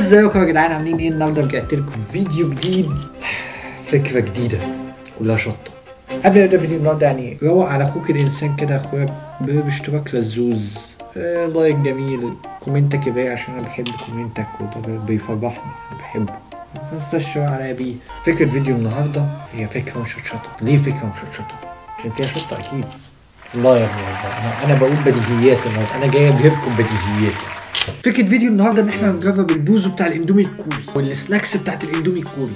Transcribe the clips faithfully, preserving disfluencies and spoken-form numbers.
ازيكم يا جدعان، عاملين ايه؟ النهارده رجعت لكم فيديو جديد، فكره جديده كلها شطه. قبل ما نبدا فيديو النهارده يعني روق على اخوك الانسان كده يا اخويا باشتراك لزوز، آه لايك جميل، كومنتك يبقى عشان انا بحب كومنتك وده بيفرحني، انا بحبه. ما تنساش تشتغل عليا بيه. فكره فيديو النهارده هي فكره مشطشطه. ليه فكره مشطشطه؟ عشان فيها شطه اكيد. الله يا ابني انا انا بقول بديهيات النهارده، انا جاي ابهركم بديهيات. فكرة فيديو النهارده ان احنا هنجرب البوزو بتاع الاندومي الكوري والسناكس بتاعت الاندومي الكوري.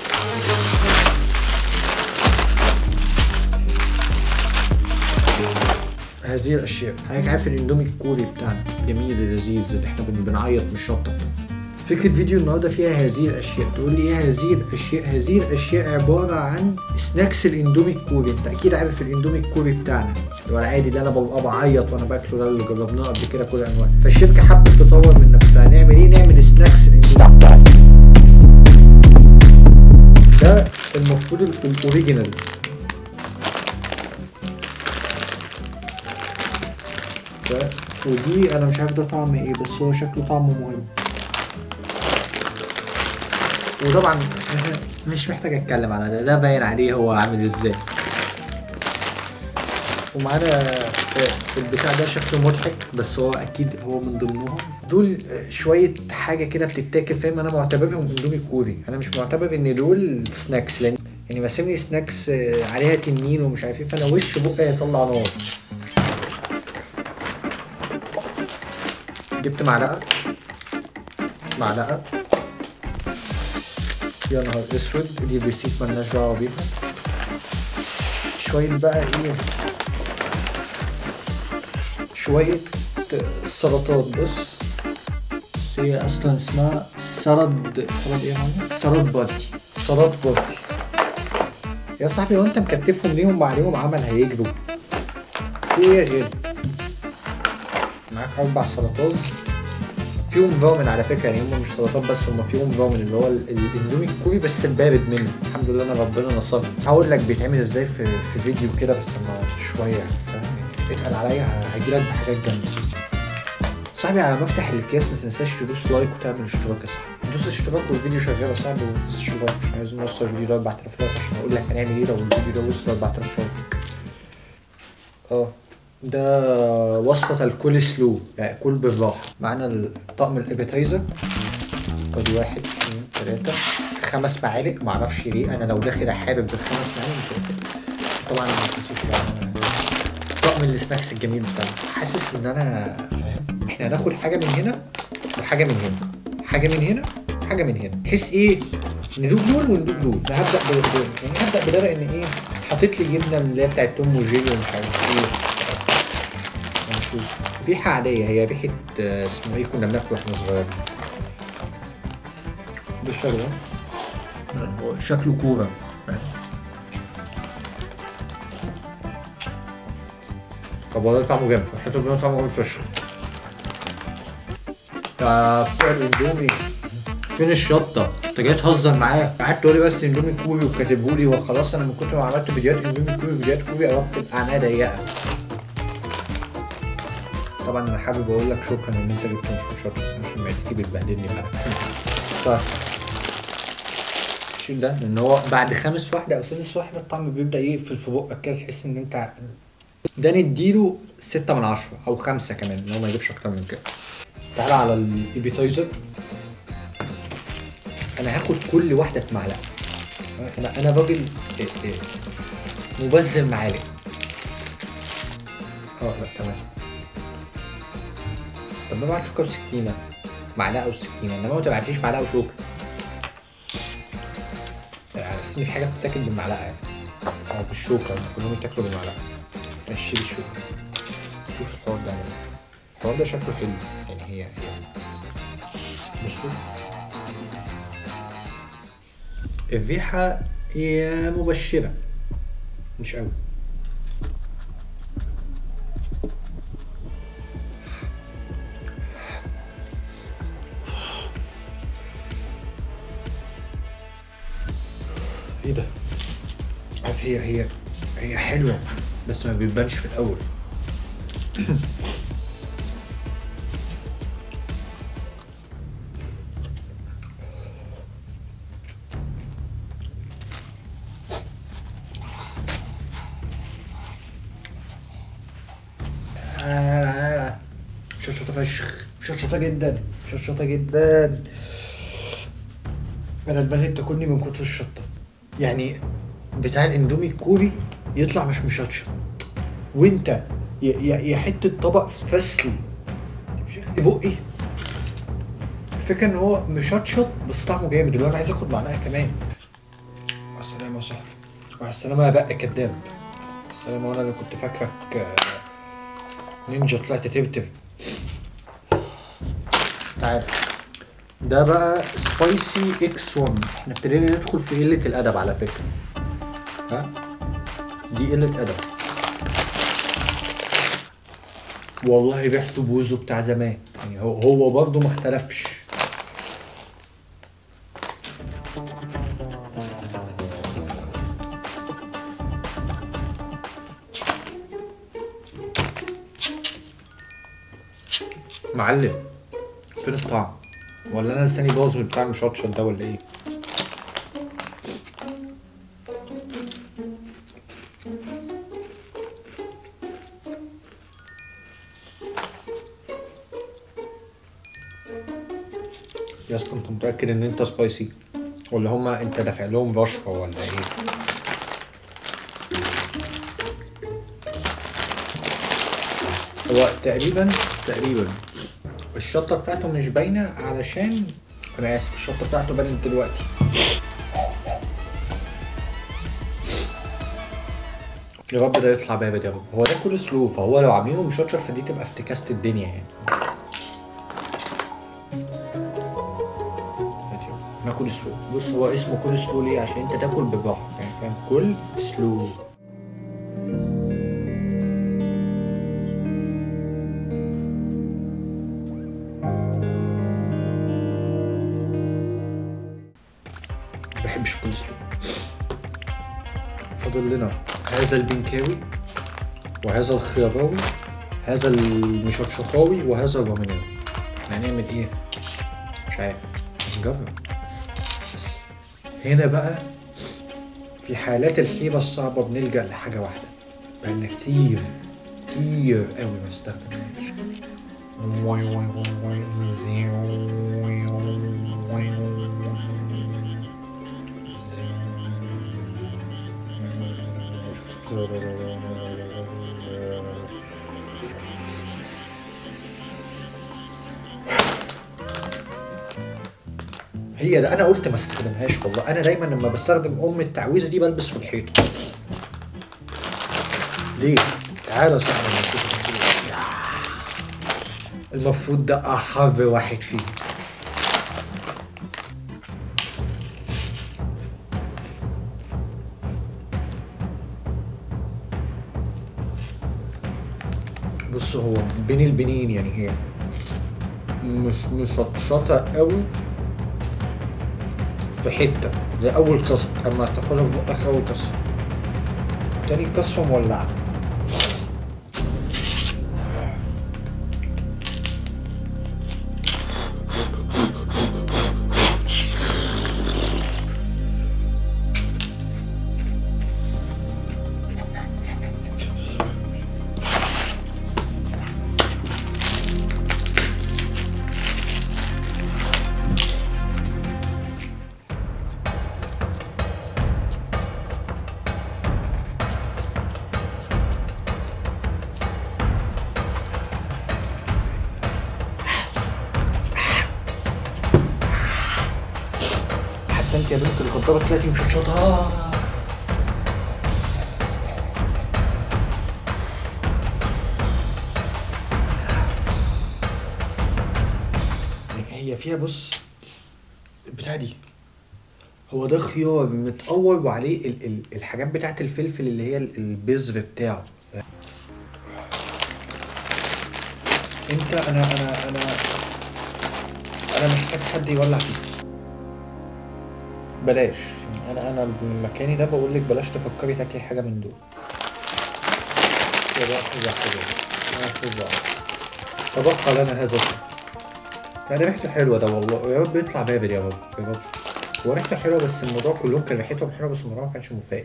هذه الاشياء حضرتك عارف الاندومي الكوري بتاعنا جميل لذيذ اللي احنا بنعيط من الشطه. فكرة فيديو النهارده فيها هذه الاشياء. تقول لي ايه هذه الاشياء؟ هذه الاشياء عباره عن سناكس الاندومي الكوري. انت اكيد عارف الاندومي الكوري بتاعنا اللي هو العادي ده، انا ببقى بعيط وانا باكله، ده اللي جربناه قبل كده كل انواع. فالشركه حبت تطور من نفسها. نعمل ايه؟ نعمل سناكس الاندومي. ده المفروض الاوريجينال. ده ودي انا مش عارف ده طعم ايه، بس هو شكله طعمه مهم. وطبعا مش محتاج اتكلم على ده، ده باين عليه هو عامل ازاي. ومعانا البتاع ده شكله مضحك بس هو اكيد هو من ضمنهم. دول شويه حاجه كده بتتاكل، فاهم؟ انا معتبرهم اندومي كوري، انا مش معتبر ان دول سناكس، لان يعني بسمي سناكس عليها تنين ومش عارف ايه، فانا وش بقى يطلع نار. جبت معلقه معلقه يا نهار اسود، دي ريسيت مالناش دعوه بيها. شويه بقى ايه، شويه سلطات. بص بس هي اصلا اسمها سلطه سلطه ايه هون؟ سلطه بارتي، سلطه بارتي. يا صاحبي هو انت مكتفهم ليهم عليهم عمل هيجروا في ايه غير؟ معاك اربع سلطات فيهم فيتامين على فكره، يعني هم مش سلطات بس، هم فيهم فيتامين اللي هو الاندومي الكوري بس البارد منه. الحمد لله انا ربنا نصرني. هقول لك بيتعمل ازاي في في فيديو كده، بس انا شويه فاهم، اتقل عليا هجيلك بحاجات جامده. صاحبي على ما افتح الاكياس ما تنساش تدوس لايك وتعمل اشتراك يا صاحبي. دوس اشتراك والفيديو شغال يا صاحبي، وما تنساش لايك عشان عايزين نوصل الفيديو ده أربعة آلاف لايك، عشان اقول لك هنعمل ايه لو الفيديو ده وصل أربعة آلاف لايك. اه ده وصفة الكول سلو، يعني كل بالراحة. معانا الطقم الابيتايزر، ادي واحد اتنين تلاتة خمس معالق. معرفش ليه انا لو داخل حابب بالخمس معالق مش هقدر. طبعا طقم السناكس الجميل بتاعنا. حاسس ان انا فاهم احنا هناخد حاجة من هنا وحاجة من هنا، حاجة من هنا وحاجة من هنا، بحيث ايه ندوق دول وندوق دول. انا هبدأ بدول، يعني هبدأ بده لان ايه حاطط لي جبنة اللي هي بتاعت توم وجيري ومش عارف ايه. ريحة عادية، هي ريحة اسمه ايه كنا بناكله واحنا صغيرين. بالشكل ده هو شكله كورة. طب والله طعمه جامد، حتى لو طعمه جامد فشخ. يا بتوع الاندومي فين الشطة؟ انت جاي تهزر معايا؟ قعدت تقول لي بس اندومي كوري وكاتبهولي وخلاص. انا من كتر ما عملت فيديوهات اندومي كوري فيديوهات كوري قربت الاعناق ضيقة. طبعا انا حابب اقول لك شكرا ان انت جبت مشطشط عشان معدتي بتبهدلني بقى. ف شيل ده لان هو بعد خامس واحده او سادس واحده الطعم بيبدا يقفل في بقك كده، تحس ان انت ده نديله ستة من عشرة او خمسة كمان، ان هو ما يجيبش اكتر من كده. تعالى على الابيتايزر. انا هاخد كل واحده بمعلقه. انا انا راجل مبذر معالق. اه لا تمام. طب ما بعت شوكه وسكينه، معلقه وسكينه، انما ما تبعتليش معلقه وشوكه. بس في حاجه بتتاكل بالمعلقه يعني او بالشوكه، كلهم يتاكلوا بالمعلقه. ماشي بالشوكه. شوف الحوار ده، الحوار ده شكله حلو يعني. هي هي بصوا الريحه هي مبشره مش قوي. ايه ده؟ عارف هي هي هي حلوه بس ما بيبانش في الاول. مشطشطه فشخ، مشطشطه جدا، مشطشطه جدا. انا دماغي بتاكلني من كتر الشطه. يعني بتاع الاندومي الكوري يطلع مش مشطشط، وانت يا حته طبق فسل تفشخ لي بقي. الفكره ان هو مشطشط بس طعمه جامد، اللي انا عايز اخد معلقه كمان. مع السلامه يا صاحبي، مع السلامه يا بقى كداب. السلامه، وانا اللي كنت فاكرك نينجا طلعت ترتر. تعال، ده بقى سبايسي اكس واحد. احنا ابتدينا ندخل في قله الادب على فكره. ها، دي قله ادب والله. ريحته بوزه بتاع زمان يعني، هو هو برضه ما اختلفش. معلم، فين الطعم؟ ولا انا لساني باظ من بتاع المشطشط ده ولا ايه؟ يا اسطى انت متاكد ان انت سبايسي ولا هما انت دافع لهم رشوه ولا ايه؟ هو تقريبا تقريبا الشطه بتاعته مش باينه، علشان انا اسف الشطه بتاعته بانت دلوقتي. يا رب ده يطلع بارد يا رب. هو ده كول سلو، فهو لو عاملينه مشطشط فدي تبقى افتكاسه الدنيا يعني. ناكل سلو. بص هو اسمه كول سلو ليه؟ عشان انت تاكل بالراحه يعني، فاهم؟ كول سلو. مبحبش كول سلو. فاضل لنا هذا البنكاوي وهذا الخياراوي، هذا المشطشطاوي وهذا الرامناوي. هنعمل ايه؟ مش عارف، هنجرب. بس هنا بقى في حالات الحيرة الصعبة بنلجأ لحاجة واحدة بقالنا كتير كتير قوي ما استخدمناهاش. هي ده، انا قلت ما استخدمهاش والله. انا دايما لما بستخدم ام التعويذه دي بلبس في الحيطه. ليه؟ تعالى يا صاحبي نشوف. المفروض ده احر واحد فيه. بص هو بين البنين يعني، هي مش مشطشطه قوي في حته. ده اول قصه، اما تاخدها في بقك اول قصه، تاني قصه مولعه. انت يا بنت الغدارة طلعتي مشطشطة. هي فيها بص البتاع دي، هو ده خيار متقور وعليه ال ال الحاجات بتاعت الفلفل اللي هي البذر بتاعه. ف... انت انا انا انا انا محتاج حد يولع فيه. بلاش يعني، انا انا مكاني ده بقول لك بلاش تفكري تاكلي حاجه من دول. كده كده كده تبقى لنا هذا الشيء. يعني ريحته حلوه ده والله، يا رب يطلع بارد يا رب يا رب. هو ريحته حلوه بس الموضوع كلهم كان ريحتهم حلوه، بس الموضوع ما كانش مفاجئ.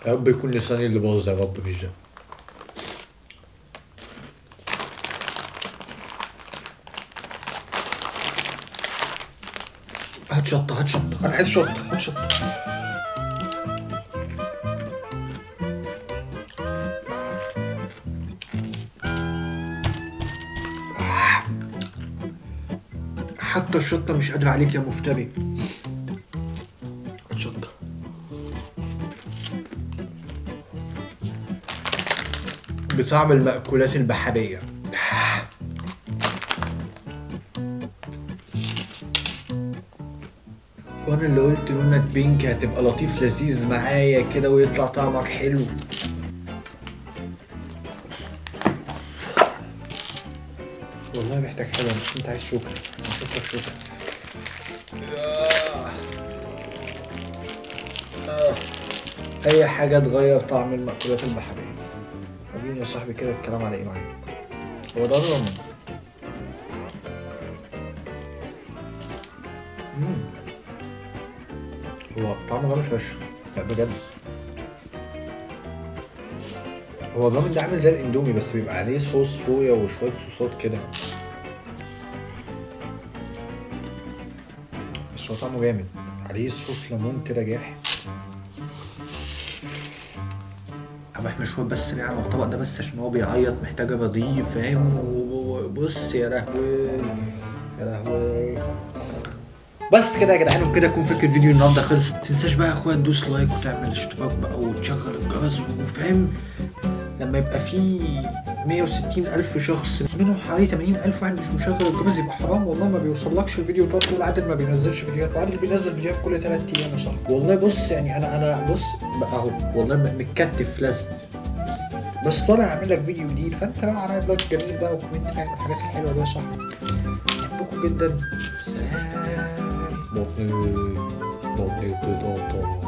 يا رب يكون لساني اللي باظ، يا رب مش ده. هات شطة هات شطة، أنا عايز شطة، هات شطة. حتى الشطة مش قادر عليك يا مفتري. هات شطة. بطعم المأكولات البحرية. وانا اللي قلت لونك بينك هتبقى لطيف لذيذ معايا كده ويطلع طعمك حلو. والله محتاج حلو، بس انت عايز شوكة، هشوف لك شوكة. اي حاجة تغير طعم المأكولات البحرية. وريني يا صاحبي كده الكلام على ايه معاك. هو ده الرمل. هو طعمه جامد فشخ، لا بجد. هو الرامن ده عامل زي الاندومي بس بيبقى عليه صوص صويا وشوية صوصات كده، بس هو طعمه جامد، عليه صوص ليمون كده جاح. هبقى احنا شوية بس بقى على الطبق ده بس عشان هو بيعيط محتاج ابضيه، فاهم؟ وبص يا لهوي يا لهوي. بس كده يا جدعان، وكده يكون فكرة الفيديو النهارده خلص. متنساش بقى يا اخويا تدوس لايك وتعمل اشتراك بقى وتشغل الجرس، وفاهم لما يبقى في مية وستين ألف شخص منهم حوالي ثمانين ألف واحد مش مشغل الجرس يبقى حرام والله. ما بيوصلكش الفيديو وتقعد تقول عادل ما بينزلش فيديوهات، وعادل بينزل فيديوهات كل ثلاث ايام يا صاحبي. والله بص يعني انا انا بص بقى اهو والله متكتف لازم، بس طالع اعمل لك فيديو جديد، فانت بقى على لايك جميل بقى وكومنت فاهم الحاجات الحلوه دي يا صاحبي. بحبكم جدا. سلام. بطني بطني بطاطا.